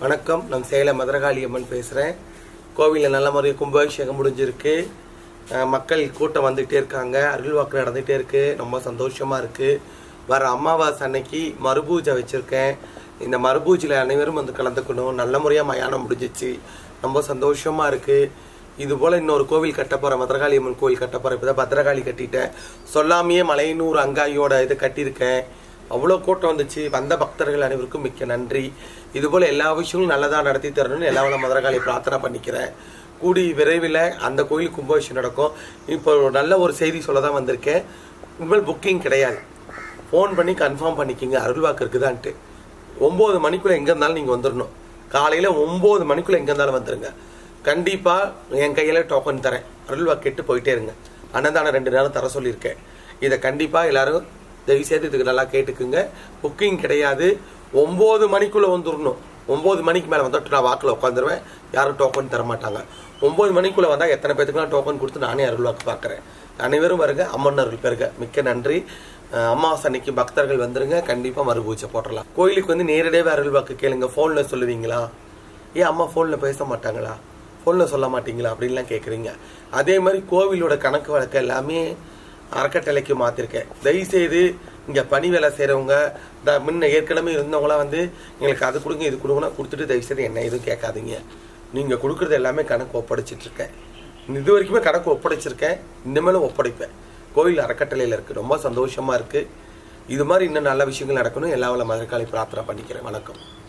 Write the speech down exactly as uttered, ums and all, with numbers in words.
வணக்கம். நான் சேலம் மதுரகாளி அம்மன் பேசுகிறேன். கோவிலில் நல்ல முறையாக கும்பாபிஷேகம் முடிஞ்சிருக்கு. மக்கள் கூட்டம் வந்துகிட்டே இருக்காங்க. அருள்வாக்கு நடந்துகிட்டே இருக்குது. ரொம்ப சந்தோஷமாக இருக்குது. வர அமாவாசை அன்னைக்கு மறுபூஜை வச்சுருக்கேன். இந்த மறுபூஜையில் அனைவரும் வந்து கலந்துக்கணும். நல்ல முறையாக மயானம் முடிஞ்சிச்சு. ரொம்ப சந்தோஷமாக இருக்குது. இதுபோல் இன்னொரு கோவில் கட்ட போகிறேன். மதுரகாளி அம்மன் கோவில் கட்ட போகிறேன். இப்போ தான் பத்திரகாளி கட்டிட்டேன். சொல்லாமையே மலையனூர் அங்காயோட இதை கட்டியிருக்கேன். அவ்வளோ கூட்டம் வந்துச்சு. வந்த பக்தர்கள் அனைவருக்கும் மிக்க நன்றி. இதுபோல் எல்லா விஷயங்களும் நல்லதாக நடத்தி தரணும்னு எல்லா மதுரகாளி பிரார்த்தனை பண்ணிக்கிறேன். கூடி விரைவில் அந்த கோயில் கும்பாபிஷேகம் நடக்கும். இப்போ நல்ல ஒரு செய்தி சொல்ல தான் வந்திருக்கேன். உண்மையில் புக்கிங் கிடையாது. ஃபோன் பண்ணி கன்ஃபார்ம் பண்ணிக்கிங்க அருள்வாக்கு இருக்குதான்ட்டு. ஒம்பது மணிக்குள்ளே எங்கே இருந்தாலும் நீங்கள் வந்துடணும். காலையில் ஒம்பது மணிக்குள்ளே எங்கே இருந்தாலும் வந்துடுங்க. கண்டிப்பாக என் கையில் டோக்கன் தரேன். அருள்வாக்கு கேட்டு போயிட்டே இருங்க. அன்னதானம் ரெண்டு நேரம் தர சொல்லியிருக்கேன். இதை கண்டிப்பாக எல்லாரும் தயவு செய்து இதுக்கு நல்லா கேட்டுக்குங்க. புக்கிங் கிடையாது. ஒம்பது மணிக்குள்ளே வந்துடணும். ஒம்பது மணிக்கு மேலே வந்துட்டு நான் வாக்கில் உட்காந்துருவேன். யாரும் டோக்கன் தர மாட்டாங்க. ஒம்பது மணிக்குள்ளே வந்தால் எத்தனை பேத்துக்குலாம் டோக்கன் கொடுத்து நானே அருள்வாக்கு பார்க்குறேன். அனைவரும் வருங்க. அம்மன் அருள் பெருக. மிக்க நன்றி. அமாவாசை அன்னைக்கு பக்தர்கள் வந்துருங்க. கண்டிப்பாக மறுபூஜை போட்டுடலாம். கோயிலுக்கு வந்து நேரடியாக அருள்வாக்கு கேளுங்க. ஃபோனில் சொல்லுவீங்களா? ஏன் அம்மா ஃபோனில் பேச மாட்டாங்களா? ஃபோனில் சொல்ல மாட்டீங்களா அப்படின்லாம் கேட்குறீங்க. அதே மாதிரி கோவிலோட கணக்கு வழக்கு எல்லாமே அறக்கட்டளைக்கு மாற்றிருக்கேன். தயவுசெய்து இங்கே பணி வேலை செய்கிறவங்க இந்த முன்ன ஏற்கனவே இருந்தவங்களாம் வந்து எங்களுக்கு அது கொடுங்க இது கொடுங்கன்னா கொடுத்துட்டு தயவுசெய்து என்ன எதுவும் கேட்காதீங்க. நீங்கள் கொடுக்குறது எல்லாமே கணக்கு ஒப்படைச்சிட்ருக்கேன். இது வரைக்குமே கணக்கு ஒப்படைச்சிருக்கேன். இனிமேலும் ஒப்படைப்பேன். கோவில் அறக்கட்டளையில் இருக்குது. ரொம்ப சந்தோஷமாக இருக்குது. இது மாதிரி இன்னும் நல்ல விஷயங்கள் நடக்கணும். எல்லா மதுரகாளி பிரார்த்தனை பண்ணிக்கிறேன். வணக்கம்.